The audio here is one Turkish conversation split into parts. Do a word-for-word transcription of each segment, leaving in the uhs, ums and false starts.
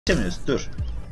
Geçemiyoruz. Dur.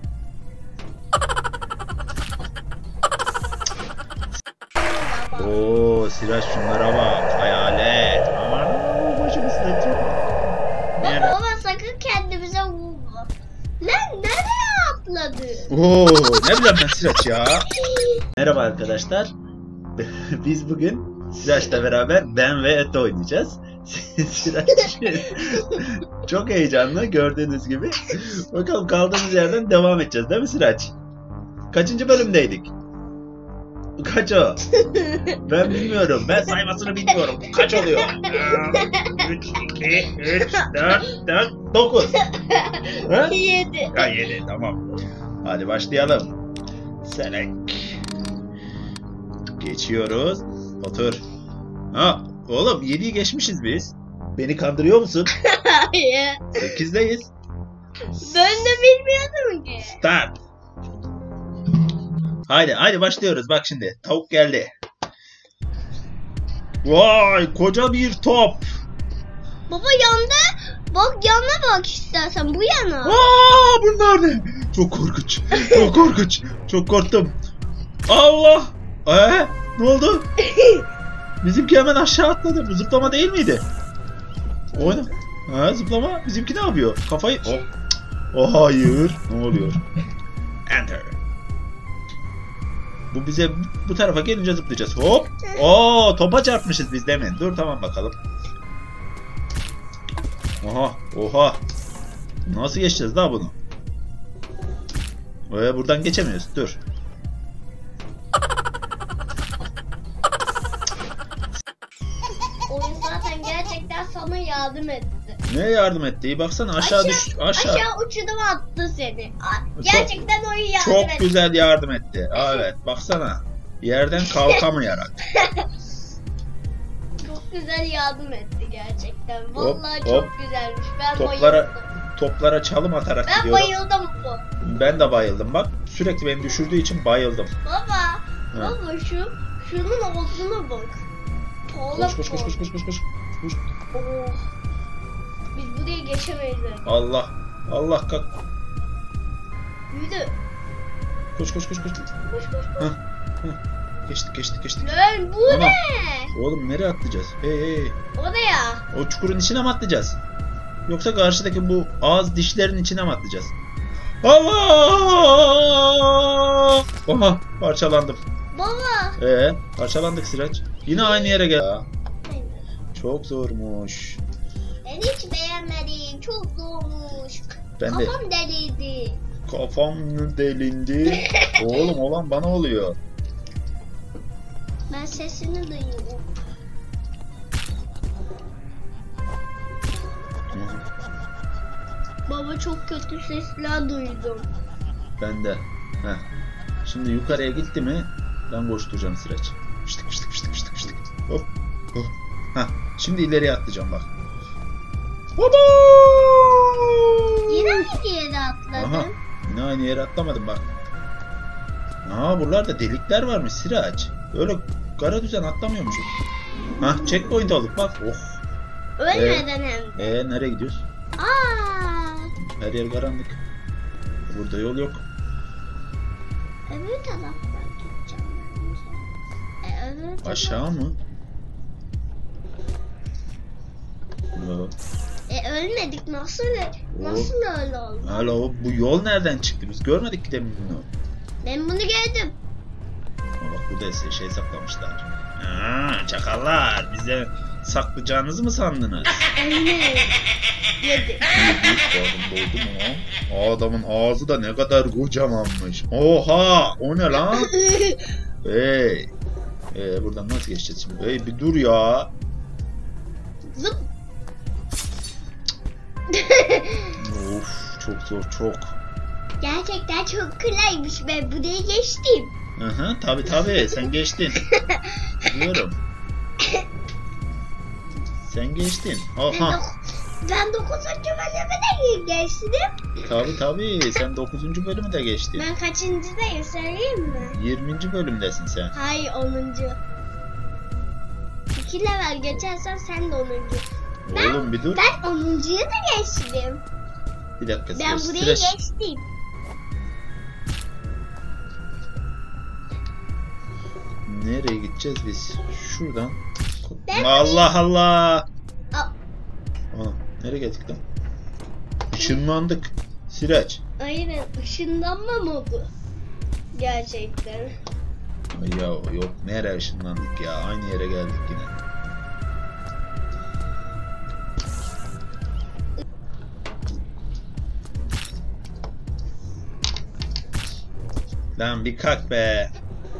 Oo, Siraç şunlara bak. Hayalet. Aman başımızda çok. Baba, baba sakın kendimize vurma. Lan nereye atladın? Oo, ne bileyim ben Siraç ya. Merhaba arkadaşlar. Biz bugün Siraç'la beraber Ben ve Et oynayacağız. Siraç çok heyecanlı gördüğünüz gibi. Bakalım kaldığımız yerden devam edeceğiz değil mi Siraç? Kaçıncı bölümdeydik? Kaç o? Ben bilmiyorum. Ben saymasını bilmiyorum. Kaç oluyor? üç, iki, üç, dört, dört, dokuz. yedi. Ha yedi tamam. Hadi başlayalım. Selek. Geçiyoruz. Otur. Ha oğlum yediyi geçmişiz biz. Beni kandırıyor musun? Hayır. sekizdeyiz. Ben de bilmiyordum ki. Start. Haydi haydi başlıyoruz. Bak şimdi tavuk geldi. Vay koca bir top. Baba yanda. Bak yana bak istersen bu yana. Aa bunlar ne? Çok korkunç. Çok korkunç. Çok korktum. Allah. Ee, ne oldu? Bizimki hemen aşağı atladı. Bu zıplama değil miydi? Oyna. Ha zıplama. Bizimki ne yapıyor? Kafayı. Oh. Oh hayır. Ne oluyor? Enter. Bu bize bu tarafa gelince zıplayacağız. Hop. Oo topa çarpmışız biz demin. Dur tamam bakalım. Oha. Oha. Nasıl geçeceğiz daha bunu? Ee, buradan geçemiyoruz. Dur. Oyun zaten gerçekten sana yardım etti. Ne yardım etti? Baksana aşağı, Aşağı- düş. Aşağı. Aşağı uçurum attı seni. A- Gerçekten oyun yardım Çok etti. güzel yardım etti. Aa, evet. Baksana. Yerden kalkamayarak. Çok güzel yardım etti gerçekten. Hop, Vallahi hop. çok güzelmiş. Ben Toplara bayıldım. toplara çalım atarak Ben gidiyorum. bayıldım bu. Ben de bayıldım bak. Sürekli beni düşürdüğü için bayıldım. Baba. Ha. Baba şu şunun ağzına bak. Koş koş koş koş koş koş koş. Koş. Oh. Biz buraya geçemeyiz. Allah. Allah kalk. Yürü. Koş koş koş koş. Koş koş koş. Hah. Hah. Geçtik geçtik geçtik. Lan bu Tamam. ne? Oğlum nereye atlayacağız? Hey hey. Oraya. O çukurun içine mi atlayacağız? Yoksa karşıdaki bu ağız dişlerin içine mi atlayacağız? Allah! Aha parçalandım. Baba. Ee, parçalandık Siraç. Yine aynı yere gel. Çok zormuş. Ben hiç beğenmedim. Çok zormuş. Ben de Kafam deliydi. kafam delindi. Oğlum olan bana oluyor. Ben sesini duyuyorum. Baba çok kötü sesler duydum. Ben de. Heh. Şimdi yukarıya gitti mi ben koşturacağım Siraç. Fıştık fıştık fıştık fıştık fıştık. Hop. Hop. Heh. Şimdi ileriye atlayacağım bak. Baba! Yine aynı yere atladın. Aha. Yine aynı yere atlamadım bak. Aa buralarda delikler varmış Siraç. Öyle kara düzen atlamıyormuşum. Hah checkpoint olduk bak. Oh. Ölmeden hem de. Ee nereye gidiyoruz? Aa, Her yer karanlık. Burada yol yok. öbür taraftan gideceğim bence. E, öbür taraf- Aşağı mı? Yok. E ölmedik nasıl nasıl öyle oldu? Alo bu yol nereden çıktı? Biz görmedik ki demin bunu. Ben bunu gördüm. Ama bak burada ise şey saklamışlar. Aa, çakallar bize saklayacağınızı mı sandınız? Ölmedim. Yedi. Karnım doldu mu? O adamın ağzı da ne kadar kocamanmış. Oha o ne lan? Hey. Ee, buradan nasıl geçeceğiz şimdi? Hey bir dur ya. Zıp. Of çok zor çok. Gerçekten çok kolaymış, ben buraya geçtim. Aha tabi tabi sen geçtin. Biliyorum. Sen geçtin. Ben, Oha. dok- ben dokuzuncu bölümü de geçtim. Tabi tabi sen dokuzuncu bölümü de geçtin. Ben kaçıncıdayım söyleyeyim mi? yirminci bölümdesin sen. Hayır onuncu. İki level geçersen sen de onuncu. Oğlum bir dur. Ben onuncuyu da geçtim. Bir dakika. Ben Sıraç, burayı Sıraç. geçtim. Nereye gideceğiz biz? Şuradan. Ben Allah Allah. Aa, Aa, nereye geldik lan? Işınlandık. Sıraç. aynen ışınlanma mı bu? Gerçekten. Ay ya yok, nereye ışınlandık ya? Aynı yere geldik yine. Lan bir kalk be.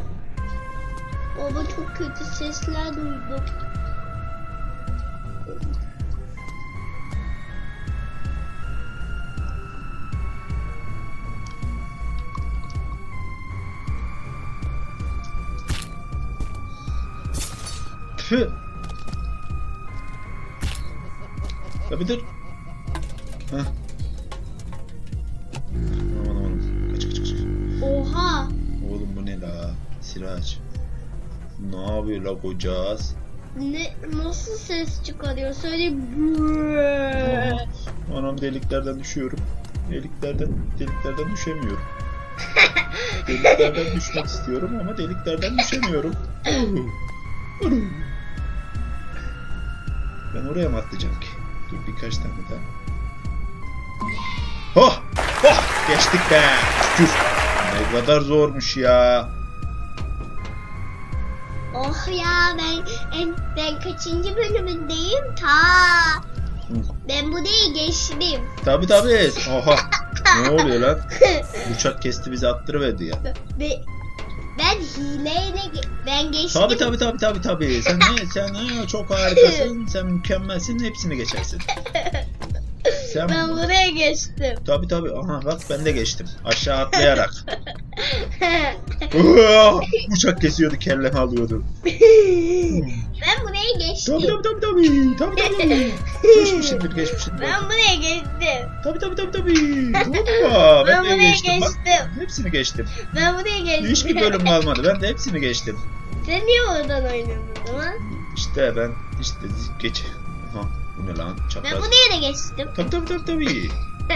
Baba çok kötü sesler duydum. Tüh. Ya bir dur. Heh. Aman aman. Kaç kaç kaç. Oha. Oğlum bu ne la? Sıraç. Ne yapıyor la kocağız? Ne nasıl ses çıkarıyor? Söyle. Anam, deliklerden düşüyorum. Deliklerden, deliklerden düşemiyorum. Deliklerden düşmek istiyorum ama deliklerden düşemiyorum. Ben oraya mı atlayacağım ki? Dur birkaç tane daha. Oh! Oh! Geçtik be! Şükür! Ne kadar zormuş ya! Oh ya ben en, ben kaçıncı bölümündeyim? Ta. Hı. Ben bu değil geçtim. Tabi tabi. Oha! Ne oluyor lan? Uçak kesti bizi, attırıverdi ya. Be, ben hileyle ge- ben geçtim. Tabi tabi tabi tabi tabi. Sen ne? Sen ne? Çok harikasın. Sen mükemmelsin. Hepsini geçersin. Sen Ben buraya geçtim. tabi tabi. Aha bak ben de geçtim. Aşağı atlayarak. Uaa! Uçak kesiyordu, kellemi alıyordu. Ben buraya geçtim. Tabi tabi tabi tabi. Tabi tabi. Geçmişindir geçmişindir. Ben buraya geçtim. Tabi tabi tabi tabi. Hoppa. Ben Ben de buraya geçtim. Bak, geçtim. hepsini geçtim. Ben buraya geçtim. Hiçbir bölüm kalmadı. Ben de hepsini geçtim. Sen niye oradan oynuyorsun o zaman? İşte ben işte geç. Aha bu ne lan? Ben Çapraz. buraya da geçtim. Tabi tabi tabi tabi.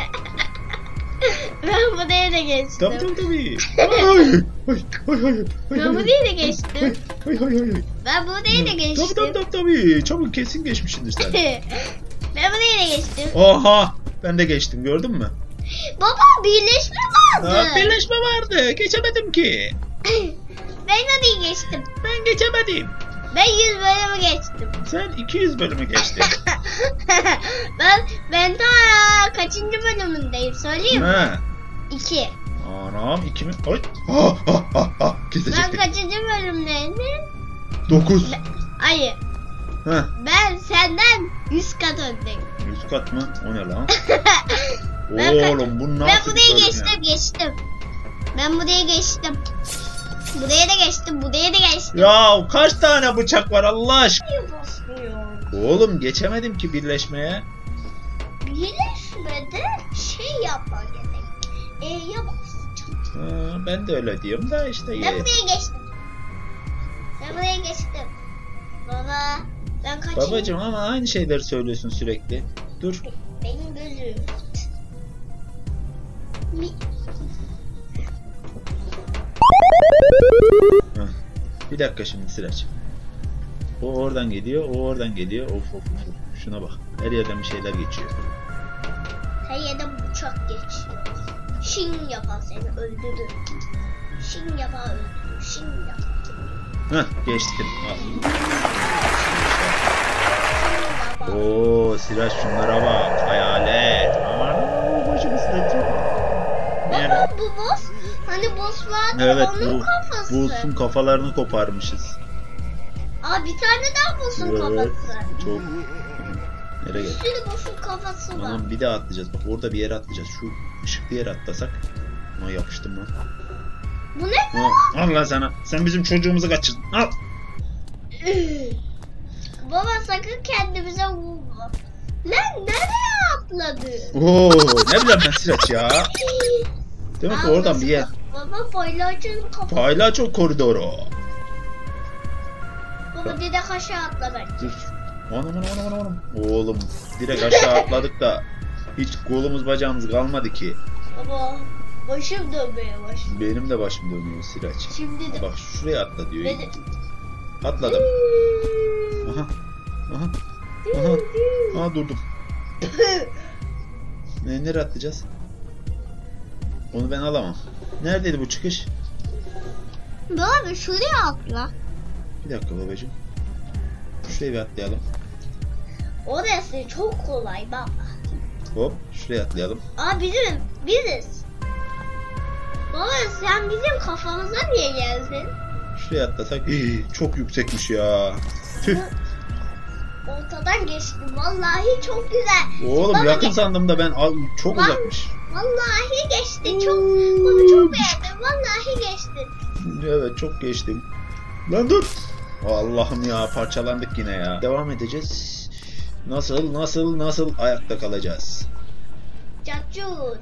Ben buraya da geçtim. Tabi tabi tabi. Ay ay ay ay. Ben buraya da geçtim. Ay ay ay ay. Ben buraya da geçtim. Tabi tabi tabi tabi. Çabuk kesin geçmişsindir sen. Ben buraya da geçtim. Oha! Ben de geçtim, gördün mü? Baba birleşme vardı. Aa, birleşme vardı. Geçemedim ki. Ben orayı geçtim. Ben geçemedim. Ben yüz bölümü geçtim. Sen iki yüz bölümü geçtin. ben ben daha kaçıncı bölümündeyim söyleyeyim mi? Ha. İki. Anam iki mi? Ay. Ha ha ha ha. Ben Kesecektik. kaçıncı bölümdeyim? Dokuz. Hayır. Ha. Ben senden yüz kat öndeyim. Yüz kat mı? O ne lan? Ben ka- Oğlum bu nasıl Ben bir buraya bölüm geçtim ya? geçtim. Ben buraya geçtim. Buraya da geçtim. Buraya da geçtim. Ya kaç tane bıçak var Allah aşkına? Niye basmıyor? Oğlum geçemedim ki birleşmeye. Birleşmede şey yapman gerek. E'ye basacaksın. Ha, ben de öyle diyorum da işte. Ben ye. buraya geçtim. Ben buraya geçtim. Baba ben kaçayım. Babacım ama aynı şeyleri söylüyorsun sürekli. Dur. Benim gözüm. Mi- Heh. Bir dakika şimdi Sıraç. O oradan geliyor, o oradan geliyor. Of of of. of. Şuna bak. Her yerden bir şeyler geçiyor. Her yerden bıçak geçiyor. Şin yapar seni öldürür. Şin yapar öldürür. Şin yapar. Heh geçtim. Al. Şin yapar. Oo Sıraç şunlara bak. Hayalet. Aman başımı sıratacak. Baba bu boss. Hani boss vardı Evet onun bu kafası. Bulsun kafalarını koparmışız. Aa bir tane daha boss'un Evet. kafası. Çok. Nereye Bir geldik? sürü boss'un kafası var. Tamam bir daha atlayacağız. Bak orada bir yere atlayacağız. Şu ışıklı yere atlasak. Ama yapıştım lan. Bu ne? Ha, al lan sana. Sen bizim çocuğumuzu kaçırdın. Al. Baba sakın kendimize vurma. Lan nereye atladı? Oo, ne bileyim ben Sıraç ya. Demek ki Aa, oradan nasıl- bir yer. Baba paylaşın kafası. Paylaço koridoru. Baba direkt aşağı atla ben. Dur. Anam anam anam anam. Oğlum direkt aşağı atladık da Hiç kolumuz bacağımız kalmadı ki. Baba başım dönmeye başladı. Benim de başım dönüyor Sıraç. Şimdi de. Bak şuraya atla diyor. Beni... Atladım. Aha. Aha. Aha. Aha durdum. Ne, nereye atlayacağız? Onu ben alamam. Neredeydi bu çıkış? Baba şuraya atla. Bir dakika babacığım. Şuraya bir atlayalım. Orası çok kolay baba. Hop şuraya atlayalım. Aa bizim biziz. Baba sen bizim kafamıza niye geldin? Şuraya atlasak. Hii, çok yüksekmiş ya. Tüh. Ortadan geçtim. Vallahi çok güzel. Oğlum Baba, yakın ge- sandım da ben al- çok Bak- uzakmış. Vallahi geçti. Çok onu çok beğendim. Vallahi geçti. Evet çok geçtim. Lan dur. Allah'ım ya parçalandık yine ya. Devam edeceğiz. Nasıl nasıl nasıl ayakta kalacağız? Cacut.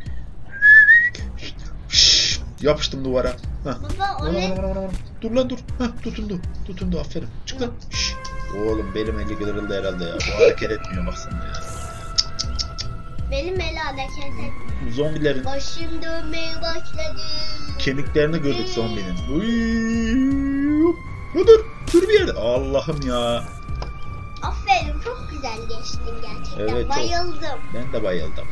Şşş, yapıştım duvara. Heh. Baba o Vana, ne? vana, vana, vana. Dur lan dur. Heh, tutundu. Tutundu aferin. Çık lan. Şşş. Oğlum belim eli kırıldı herhalde ya. Bu hareket etmiyor baksana ya. Benim el hareket et. Zombilerin Başım dönmeye başladı. kemiklerini gördük zombinin. Uyyy. Ya dur. Dur bir yerde. Allah'ım ya. Aferin çok güzel geçtin gerçekten. Evet, çok. Bayıldım. Ben de bayıldım.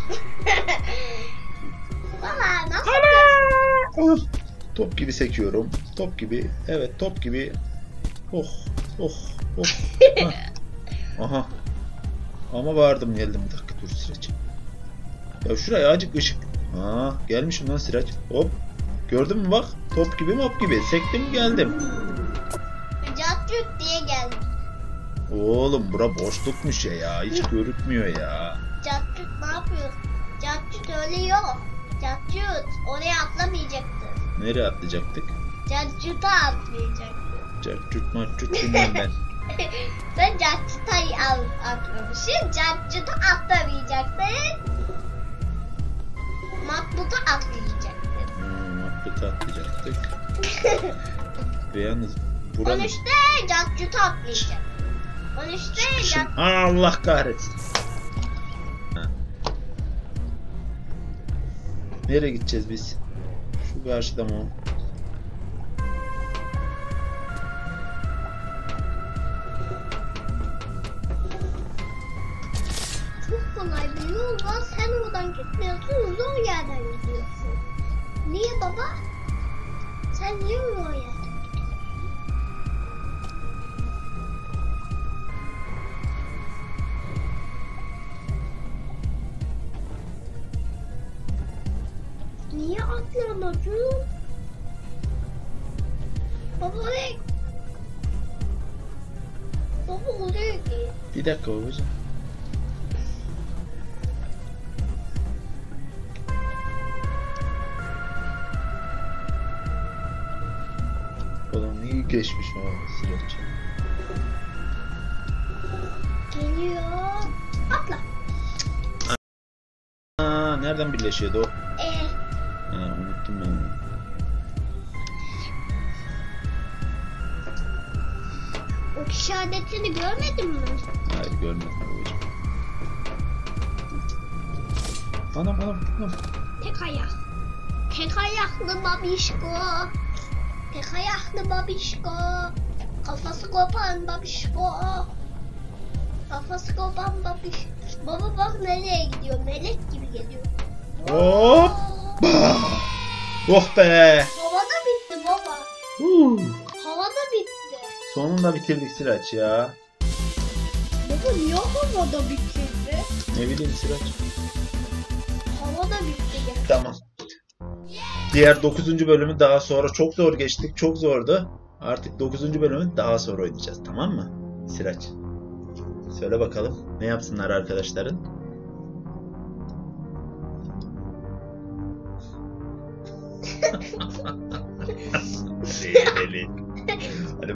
Valla nasıl? Ah, top gibi sekiyorum. Top gibi. Evet top gibi. Oh. Oh. Oh. Hah. Aha. Ama vardım geldim bir dakika dur Sıraç. Ya şuraya azıcık ışık. Ha gelmişim lan Sıraç. Hop. Gördün mü bak. Top gibi mop gibi. Sektim geldim. Cacut diye geldim. Oğlum bura boşlukmuş ya ya. Hiç görükmüyor ya. Cacut ne yapıyorsun? Cacut öyle yok. Cacut oraya atlamayacaktın. Nereye atlayacaktık? Cacut'a atlayacaktın. Caccut maccut bilmem ben. Sen Cacut'a atlamışsın. Cacut'a atlamayacaktın. Matbut'a atlayacaktın. Hmm, maccut atlayacaktık. Ve yalnız buranın... on üçte Cacut'a atlayacaktın. on üçte Çıkışın. Cacut... Allah kahretsin. Ha. Nereye gideceğiz biz? Şu karşıda mı o? Çok kolay bir yol var. Sen oradan gitmiyorsun. Zor yerden gidiyorsun. Niye baba? Sen niye zor yerden gidiyorsun? Niye atlamadın? Baba oraya... Baba oraya git. Bir dakika babacığım. Oğlum iyi geçmiş o Sıraç. Geliyor. Atla. Aa, nereden birleşiyordu o? Ee, Ha, unuttum ben onu. o işaretini görmedin mi? Hayır görmedim babacığım. Anam anam anam. Tek ayak. Tek ayaklı babişko. Tek ayaklı babişko. Kafası kopan babişko. Kafası kopan babiş. Baba bak nereye gidiyor. Melek gibi geliyor. Hop. Bah! Oh be. Havada bitti baba. Huu. Havada bitti. Sonunda bitirdik Sıraç ya. Baba niye havada bitirdi? Ne bileyim Sıraç. Havada bitti ya. Tamam. Diğer dokuzuncu bölümü daha sonra çok zor geçtik. Çok zordu. Artık dokuzuncu bölümü daha sonra oynayacağız. Tamam mı? Sıraç. Söyle bakalım. Ne yapsınlar arkadaşların? Deli deli.